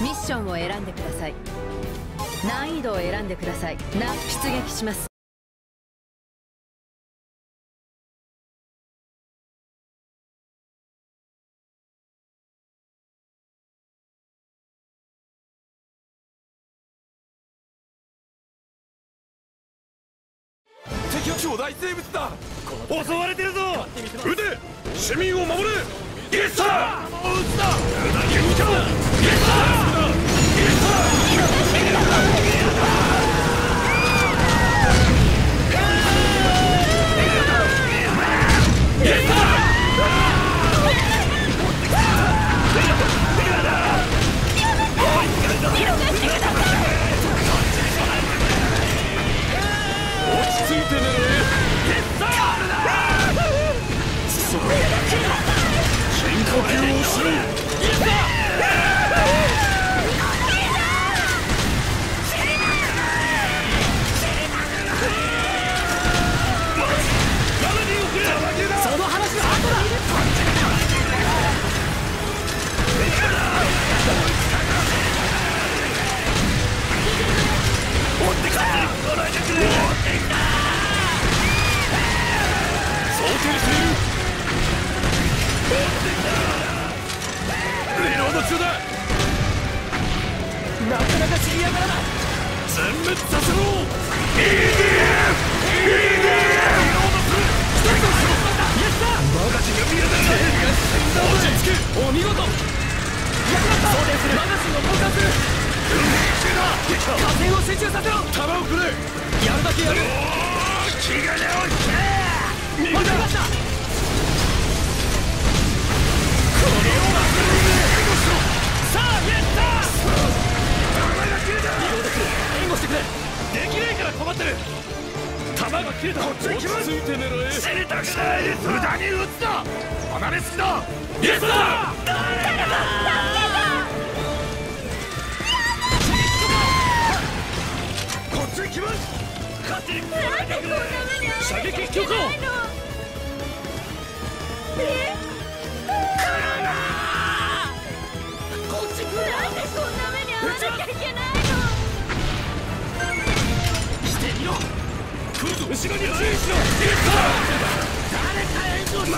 ミッションを選んでください。難易度を選んでください。出撃します。 敵巨大生物だ。 襲われてるぞ。 撃て、市民を守れ。イエスサー。撃つな。無駄に撃つな。イエスサー。イエスサー。落ち着いてね。深呼吸をしろ。 その話は後だ。追ってきた。来ないでくれ。追ってきた。 想定している。リロード中だ。 なかなか知りやがらない。 全滅させろ。 EDF！ リロードする。一つをしろ。 イエスだ。 マガジンが見えた。落ち着け。 お見事。やった。そうです。マガジンを交換する。 運命中だ。 火線を集中させろ。 弾をくれ。 やるだけやる。 気が直した。 わかりました。 これを忘れるね。 さあ、イエスだ。 弾が切れた。 リロードする。援護してくれ。 できないから困ってる。弾が切れた。こっちに来ます。落ち着いて狙え。死にたくない。無駄に撃つな。離れすぎだ。イエスだ。こっちに来ます。勝手に来ないでくれ。射撃許可を。 来るな。こっち来る。なんでこんな目に遭わなきゃいけないの。 してみろ。来るぞ。後ろに注意しろ。イエスだ。誰か援助しろ。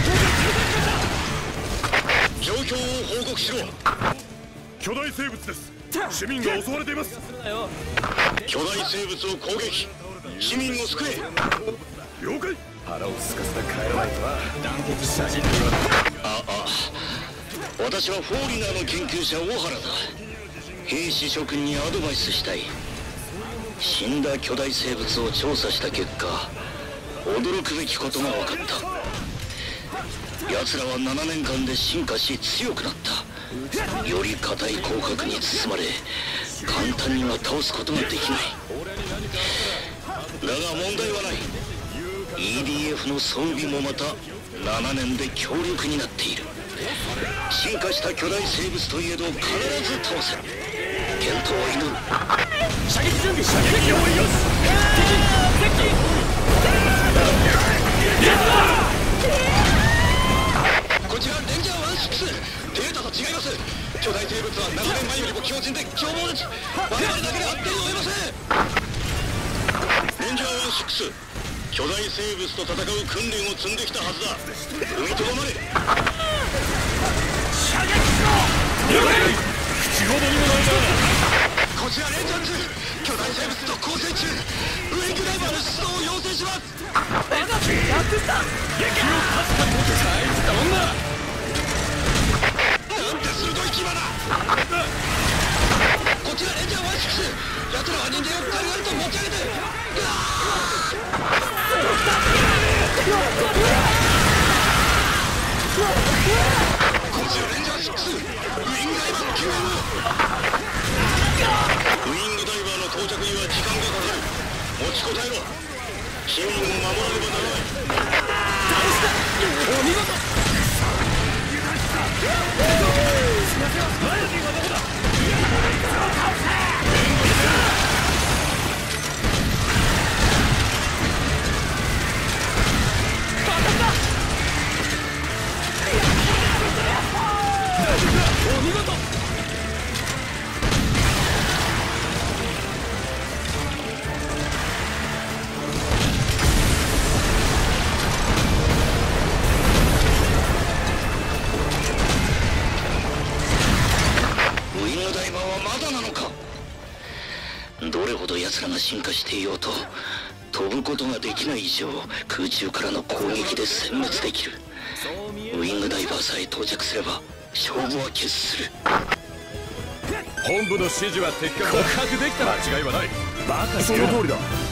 状況を報告しろ。巨大生物です。市民が襲われています。巨大生物を攻撃。市民を救え。了解。腹をすかせた帰らないとな。団結した人類は。私はフォーリナーの研究者小原だ。兵士諸君にアドバイスしたい。死んだ巨大生物を調査した結果、驚くべきことが分かった。奴らは7年間で進化し強くなった。より硬い甲殻に包まれ、簡単には倒すことができない。だが問題はない。 EDF の装備もまた7年で強力になっている。進化した巨大生物といえど必ず倒せる。健闘を祈る。 射撃準備。射撃をよし。 こちらレンジャー16。データと違います。巨大生物は7年前よりも強靭で凶暴です。我々だけでは手に負えません。レンジャー16。 巨大生物と戦う訓練を積んできたはずだ。踏みとどまれ。射撃しろ。了解。口ほどにもないな。こちらレンジャー2。巨大生物と交戦中。ウィングダイバーの出動を要請します。 やった。敵を確かに持って大した女。 なんて鋭い牙だ。こちらレンジャー16。奴らは人間を軽々と持ち上げて。こちらレンジャー6。ウィングダイバーの救援を。ウィングダイバーの到着には時間がかかる。持ちこたえろ。市民を守らねばならない。 お見事。 まだなのか。どれほど奴らが進化していようと飛ぶことができない以上、空中からの攻撃で殲滅できる。ウィングダイバーさえ到着すれば勝負は決する。 本部の指示は的確だ。告白できたら間違いはない。バカその通りだ。